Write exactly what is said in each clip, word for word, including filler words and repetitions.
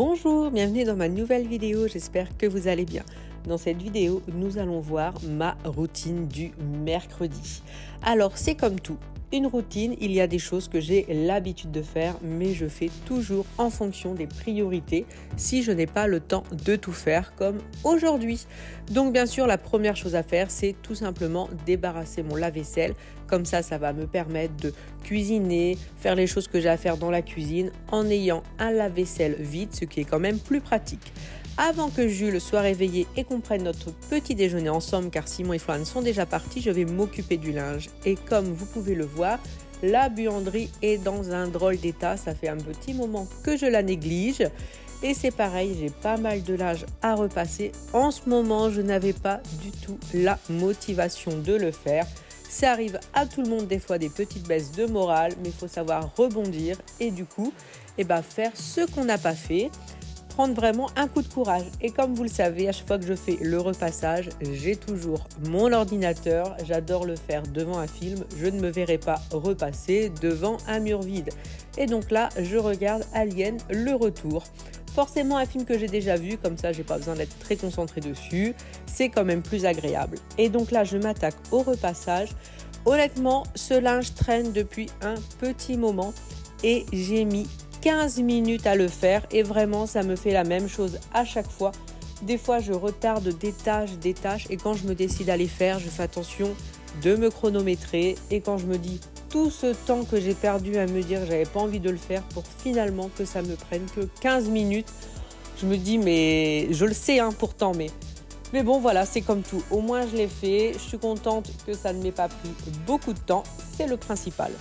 Bonjour, bienvenue dans ma nouvelle vidéo, j'espère que vous allez bien. Dans cette vidéo, nous allons voir ma routine du mercredi. Alors, c'est comme tout, une routine, il y a des choses que j'ai l'habitude de faire, mais je fais toujours en fonction des priorités si je n'ai pas le temps de tout faire comme aujourd'hui. Donc bien sûr, la première chose à faire, c'est tout simplement débarrasser mon lave-vaisselle. Comme ça, ça va me permettre de cuisiner, faire les choses que j'ai à faire dans la cuisine en ayant un lave-vaisselle vide, ce qui est quand même plus pratique. Avant que Jules soit réveillé et qu'on prenne notre petit déjeuner ensemble, car Simon et Floane sont déjà partis, je vais m'occuper du linge. Et comme vous pouvez le voir, la buanderie est dans un drôle d'état. Ça fait un petit moment que je la néglige. Et c'est pareil, j'ai pas mal de linge à repasser. En ce moment, je n'avais pas du tout la motivation de le faire. Ça arrive à tout le monde des fois, des petites baisses de morale, mais il faut savoir rebondir et du coup, eh ben, faire ce qu'on n'a pas fait. Prendre vraiment un coup de courage. Et comme vous le savez, à chaque fois que je fais le repassage, j'ai toujours mon ordinateur. J'adore le faire devant un film. Je ne me verrai pas repasser devant un mur vide. Et donc là, je regarde Alien, le retour. Forcément un film que j'ai déjà vu, comme ça j'ai pas besoin d'être très concentré dessus. C'est quand même plus agréable. Et donc là, je m'attaque au repassage. Honnêtement, ce linge traîne depuis un petit moment et j'ai mis quinze minutes à le faire et vraiment ça me fait la même chose à chaque fois. Des fois je retarde des tâches, des tâches et quand je me décide à les faire, je fais attention de me chronométrer et quand je me dis tout ce temps que j'ai perdu à me dire que j'avais pas envie de le faire pour finalement que ça me prenne que quinze minutes, je me dis mais je le sais hein, pourtant mais mais bon voilà, c'est comme tout, au moins je l'ai fait, je suis contente que ça ne m'ait pas pris beaucoup de temps, c'est le principal.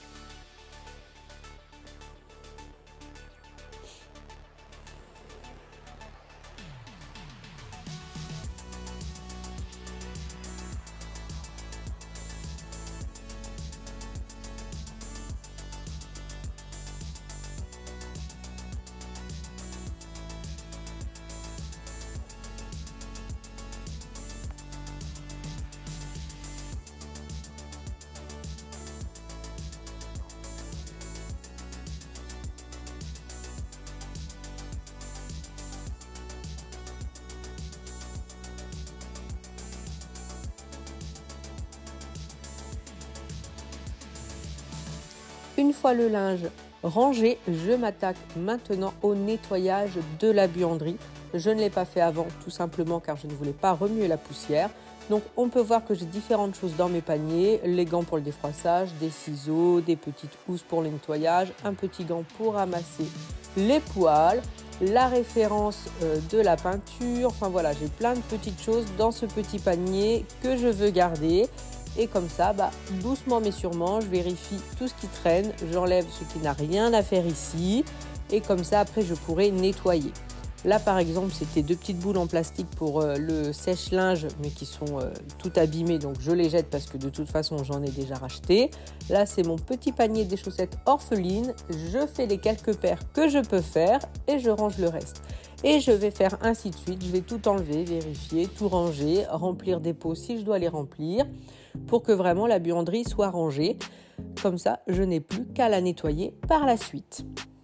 Une fois le linge rangé, je m'attaque maintenant au nettoyage de la buanderie. Je ne l'ai pas fait avant, tout simplement car je ne voulais pas remuer la poussière. Donc on peut voir que j'ai différentes choses dans mes paniers. Les gants pour le défroissage, des ciseaux, des petites housses pour le nettoyage, un petit gant pour ramasser les poils, la référence de la peinture. Enfin voilà, j'ai plein de petites choses dans ce petit panier que je veux garder. Et comme ça, bah, doucement mais sûrement, je vérifie tout ce qui traîne, j'enlève ce qui n'a rien à faire ici. Et comme ça, après, je pourrai nettoyer. Là, par exemple, c'était deux petites boules en plastique pour euh, le sèche-linge, mais qui sont euh, tout abîmées, donc je les jette parce que de toute façon, j'en ai déjà racheté. Là, c'est mon petit panier des chaussettes orphelines. Je fais les quelques paires que je peux faire et je range le reste. Et je vais faire ainsi de suite, je vais tout enlever, vérifier, tout ranger, remplir des pots si je dois les remplir, pour que vraiment la buanderie soit rangée. Comme ça, je n'ai plus qu'à la nettoyer par la suite.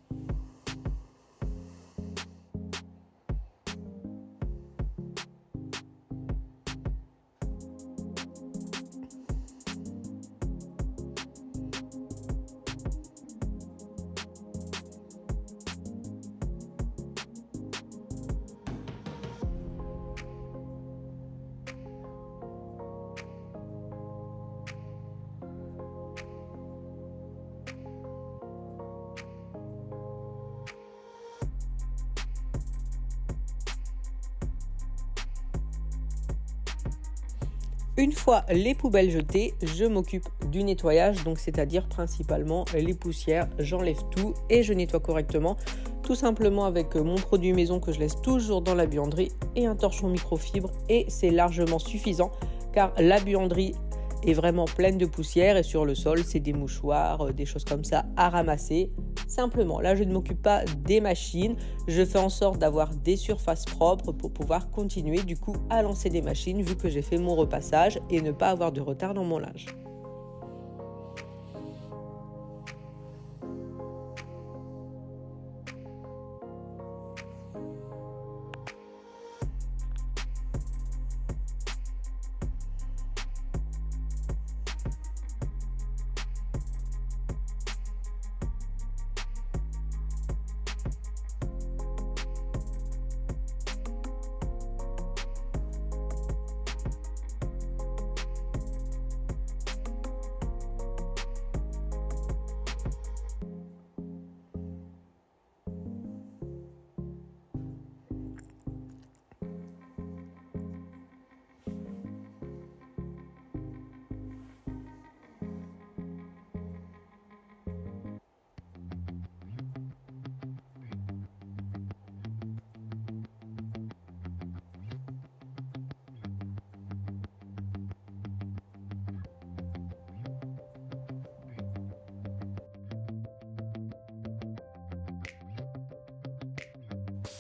Une fois les poubelles jetées, je m'occupe du nettoyage, donc c'est-à-dire principalement les poussières. J'enlève tout et je nettoie correctement, tout simplement avec mon produit maison que je laisse toujours dans la buanderie et un torchon microfibre et c'est largement suffisant car la buanderie est vraiment pleine de poussière et sur le sol, c'est des mouchoirs, des choses comme ça à ramasser. Simplement, là, je ne m'occupe pas des machines. Je fais en sorte d'avoir des surfaces propres pour pouvoir continuer du coup à lancer des machines vu que j'ai fait mon repassage et ne pas avoir de retard dans mon linge.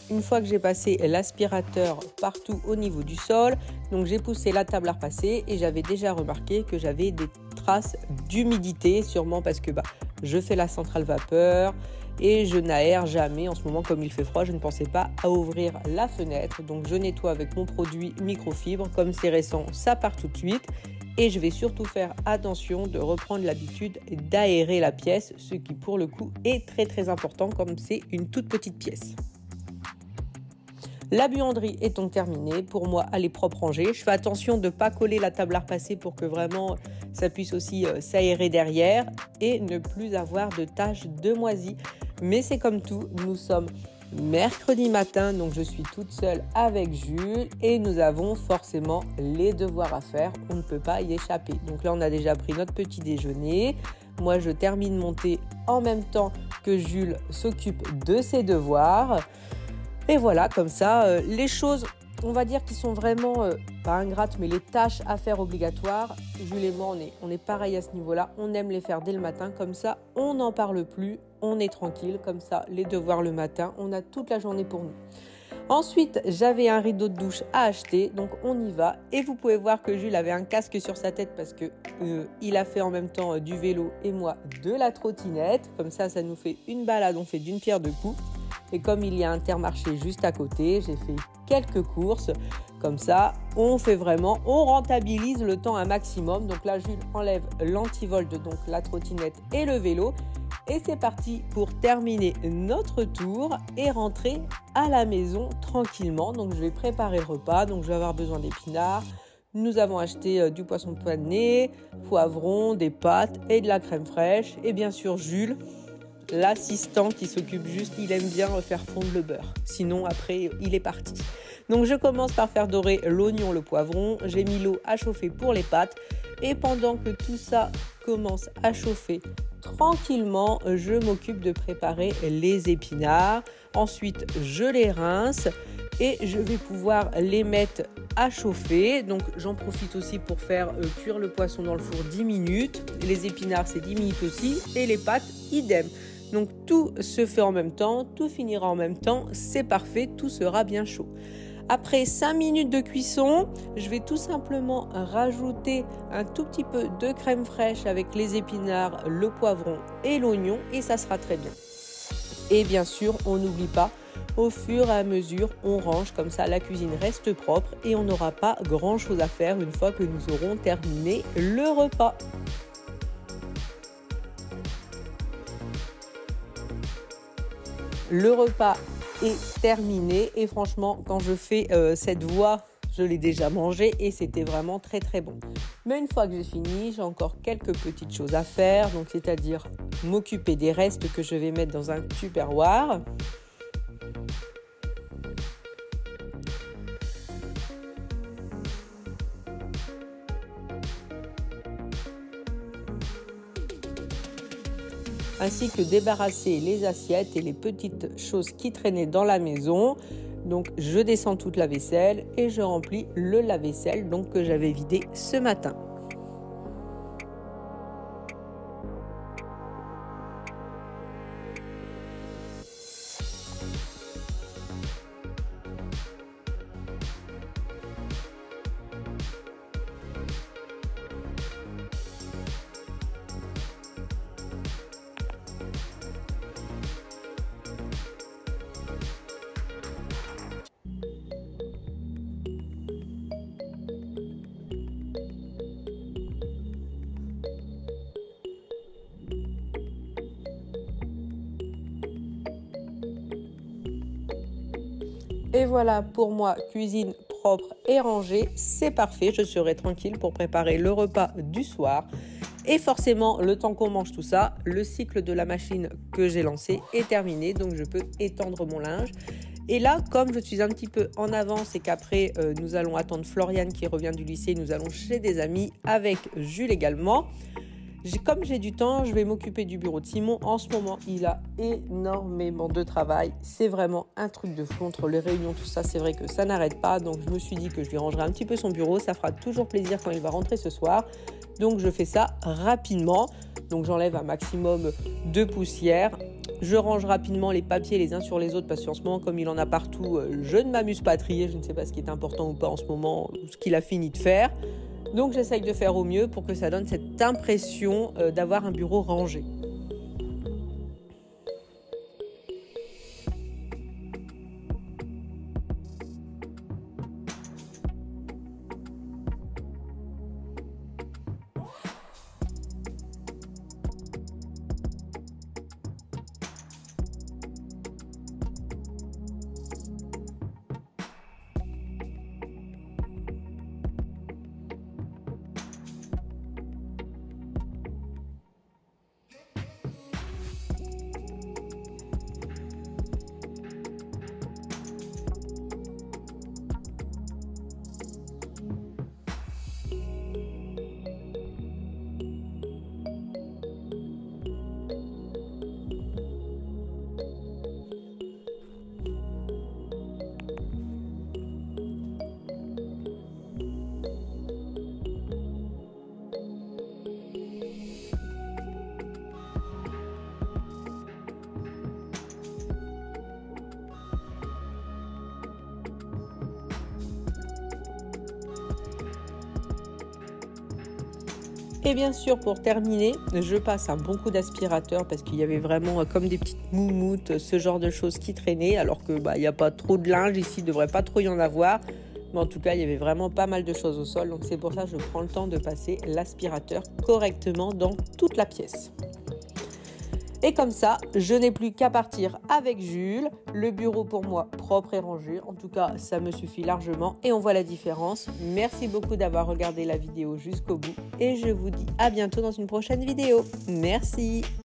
une fois que j'ai passé l'aspirateur partout au niveau du sol, donc j'ai poussé la table à repasser et j'avais déjà remarqué que j'avais des traces d'humidité, sûrement parce que bah, je fais la centrale vapeur et je n'aère jamais. En ce moment, comme il fait froid, je ne pensais pas à ouvrir la fenêtre. Donc je nettoie avec mon produit microfibre. Comme c'est récent, ça part tout de suite. Et je vais surtout faire attention de reprendre l'habitude d'aérer la pièce, ce qui pour le coup est très très important comme c'est une toute petite pièce. La buanderie est donc terminée. Pour moi, elle est propre rangée. Je fais attention de ne pas coller la table à repasser pour que vraiment ça puisse aussi euh, s'aérer derrière et ne plus avoir de taches de moisi. Mais c'est comme tout, nous sommes mercredi matin, donc je suis toute seule avec Jules et nous avons forcément les devoirs à faire. On ne peut pas y échapper. Donc là, on a déjà pris notre petit déjeuner. Moi, je termine mon thé en même temps que Jules s'occupe de ses devoirs. Et voilà, comme ça, euh, les choses, on va dire, qui sont vraiment, euh, pas ingrates, mais les tâches à faire obligatoires, Jules et moi, on est, on est pareil à ce niveau-là. On aime les faire dès le matin, comme ça, on n'en parle plus, on est tranquille, comme ça, les devoirs le matin, on a toute la journée pour nous. Ensuite, j'avais un rideau de douche à acheter, donc on y va. Et vous pouvez voir que Jules avait un casque sur sa tête parce que euh, il a fait en même temps euh, du vélo et moi de la trottinette. Comme ça, ça nous fait une balade, on fait d'une pierre deux coups. Et comme il y a Intermarché juste à côté, j'ai fait quelques courses. Comme ça, on fait vraiment, on rentabilise le temps un maximum. Donc là, Jules enlève l'antivolt, donc la trottinette et le vélo. Et c'est parti pour terminer notre tour et rentrer à la maison tranquillement. Donc je vais préparer le repas, donc je vais avoir besoin d'épinards. Nous avons acheté euh, du poisson pané, poivrons, des pâtes et de la crème fraîche. Et bien sûr Jules, l'assistant qui s'occupe juste, il aime bien faire fondre le beurre. Sinon après, il est parti. Donc je commence par faire dorer l'oignon, le poivron. J'ai mis l'eau à chauffer pour les pâtes. Et pendant que tout ça commence à chauffer tranquillement, je m'occupe de préparer les épinards. Ensuite, je les rince et je vais pouvoir les mettre à chauffer. Donc j'en profite aussi pour faire euh, cuire le poisson dans le four dix minutes. Les épinards, c'est dix minutes aussi. Et les pâtes, idem. Donc tout se fait en même temps, tout finira en même temps. C'est parfait, tout sera bien chaud. Après cinq minutes de cuisson, je vais tout simplement rajouter un tout petit peu de crème fraîche avec les épinards, le poivron et l'oignon et ça sera très bien. Et bien sûr, on n'oublie pas, au fur et à mesure, on range, comme ça la cuisine reste propre et on n'aura pas grand chose à faire une fois que nous aurons terminé le repas. Le repas est terminé et franchement, quand je fais euh, cette voix, je l'ai déjà mangé et c'était vraiment très très bon. Mais une fois que j'ai fini, j'ai encore quelques petites choses à faire, donc c'est-à-dire m'occuper des restes que je vais mettre dans un tupperware. Ainsi que débarrasser les assiettes et les petites choses qui traînaient dans la maison. Donc je descends toute la vaisselle et je remplis le lave-vaisselle donc que j'avais vidé ce matin. Et voilà, pour moi, cuisine propre et rangée, c'est parfait. Je serai tranquille pour préparer le repas du soir. Et forcément, le temps qu'on mange tout ça, le cycle de la machine que j'ai lancé est terminé. Donc, je peux étendre mon linge. Et là, comme je suis un petit peu en avance et qu'après, euh, nous allons attendre Floriane qui revient du lycée. Nous allons chez des amis avec Jules également. J'ai, comme j'ai du temps, je vais m'occuper du bureau de Simon. En ce moment, il a énormément de travail. C'est vraiment un truc de fou entre les réunions, tout ça. C'est vrai que ça n'arrête pas. Donc, je me suis dit que je lui rangerai un petit peu son bureau. Ça fera toujours plaisir quand il va rentrer ce soir. Donc, je fais ça rapidement. Donc, j'enlève un maximum de poussière. Je range rapidement les papiers les uns sur les autres parce qu'en ce moment, comme il en a partout, je ne m'amuse pas à trier. Je ne sais pas ce qui est important ou pas en ce moment, ce qu'il a fini de faire. Donc j'essaye de faire au mieux pour que ça donne cette impression d'avoir un bureau rangé. Et bien sûr, pour terminer, je passe un bon coup d'aspirateur parce qu'il y avait vraiment comme des petites moumoutes, ce genre de choses qui traînaient, alors que bah, il n'y a pas trop de linge ici, il ne devrait pas trop y en avoir. Mais en tout cas, il y avait vraiment pas mal de choses au sol, donc c'est pour ça que je prends le temps de passer l'aspirateur correctement dans toute la pièce. Et comme ça, je n'ai plus qu'à partir avec Jules. Le bureau pour moi propre et rangé. En tout cas, ça me suffit largement et on voit la différence. Merci beaucoup d'avoir regardé la vidéo jusqu'au bout et je vous dis à bientôt dans une prochaine vidéo. Merci.